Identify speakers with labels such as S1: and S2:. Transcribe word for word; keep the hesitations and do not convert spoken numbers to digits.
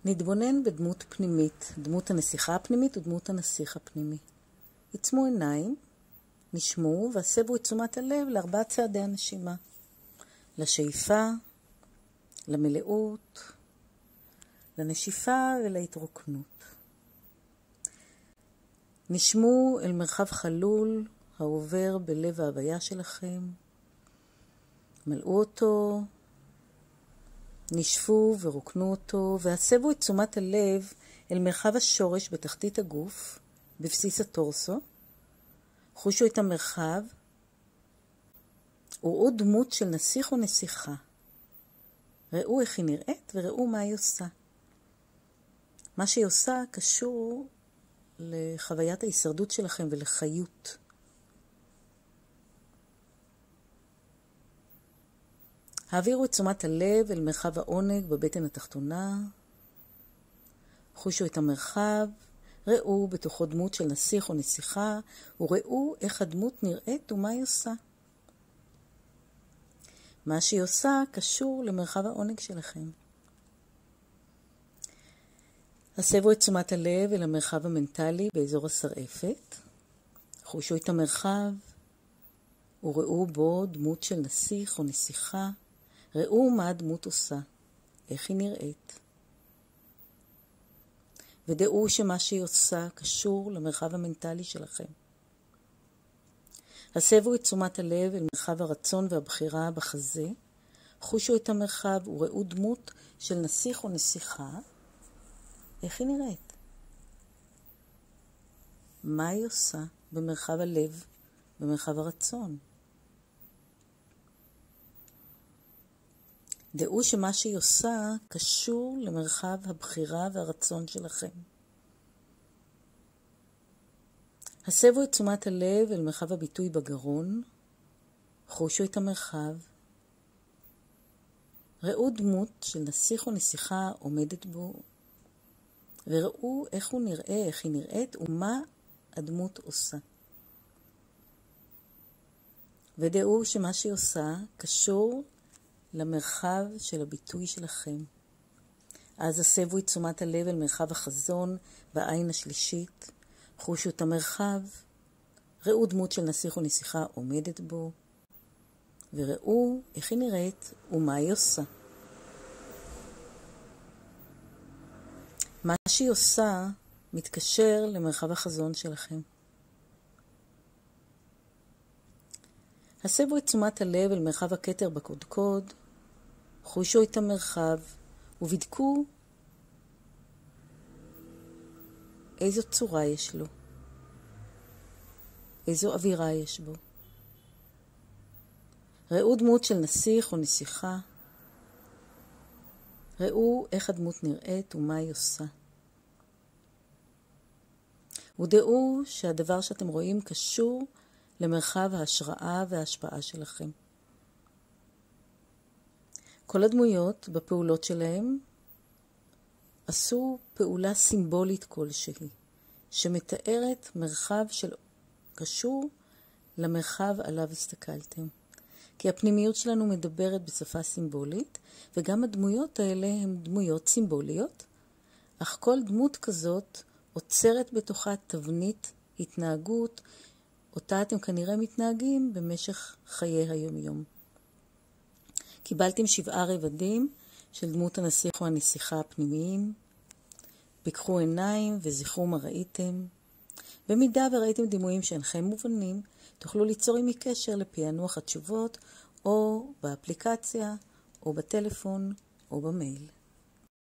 S1: נתבונן בדמות פנימית, דמות הנסיכה הפנימית ודמות הנסיך הפנימי. עצמו עיניים, נשמו והסבו את תשומת הלב לארבעת צעדי הנשימה. לשאיפה, למלאות, לנשיפה ולהתרוקנות. נשמו אל מרחב חלול העובר בלב ההוויה שלכם. מלאו אותו, נשפו ורוקנו אותו, והסבו את תשומת הלב אל מרחב השורש בתחתית הגוף, בבסיס הטורסו. חושו את המרחב, וראו דמות של נסיך או נסיכה. ראו איך היא נראית וראו מה היא עושה. מה שהיא עושה קשור לחוויית ההישרדות שלכם ולחיות. העבירו את תשומת הלב אל מרחב העונג בבטן התחתונה. חושו את המרחב, ראו בתוכו דמות של נסיך או נסיכה, וראו איך הדמות נראית ומה היא עושה. מה שהיא עושה קשור למרחב העונג שלכם. הסבו את תשומת הלב אל המרחב המנטלי באזור השרעפת. חושו את המרחב, וראו בו דמות של נסיך או נסיכה. ראו מה הדמות עושה, איך היא נראית. ודעו שמה שהיא עושה קשור למרחב המנטלי שלכם. הסבו את תשומת הלב אל מרחב הרצון והבחירה בחזה. חושו את המרחב וראו דמות של נסיך או נסיכה. איך היא נראית? מה היא עושה במרחב הלב, במרחב הרצון? דעו שמה שהיא עושה קשור למרחב הבחירה והרצון שלכם. הסבו את תשומת הלב אל מרחב הביטוי בגרון. חושו את המרחב. ראו דמות של נסיך או נסיכה עומדת בו. וראו איך הוא נראה, איך היא נראית ומה הדמות עושה. ודעו שמה שהיא עושה קשור למרחב של הביטוי שלכם. אז הסבו את תשומת הלב אל מרחב החזון בעין השלישית. חושו את המרחב. ראו דמות של נסיך או נסיכה עומדת בו. וראו איך היא נראית ומה היא עושה. מה שהיא עושה מתקשר למרחב החזון שלכם. הסבו את תשומת הלב אל מרחב הכתר בקודקוד. חושו את המרחב ובדקו איזו צורה יש לו, איזו אווירה יש בו. ראו דמות של נסיך או נסיכה. ראו איך הדמות נראית ומה היא עושה. ודעו שהדבר שאתם רואים קשור למרחב ההשראה וההשפעה שלכם. כל הדמויות בפעולות שלהם עשו פעולה סימבולית כלשהי, שמתארת מרחב של קשור למרחב עליו הסתכלתם. כי הפנימיות שלנו מדברת בשפה סימבולית, וגם הדמויות האלה הן דמויות סימבוליות, אך כל דמות כזאת עוצרת בתוכה תבנית התנהגות, אותה אתם כנראה מתנהגים במשך חיי היום-יום. קיבלתם שבעה רבדים של דמות הנסיך או הנסיכה הפנימיים. פיקחו עיניים וזכרו מה ראיתם. במידה וראיתם דימויים שאינכם מובנים, תוכלו ליצור עמי קשר לפענוח התשובות, או באפליקציה, או בטלפון, או במייל.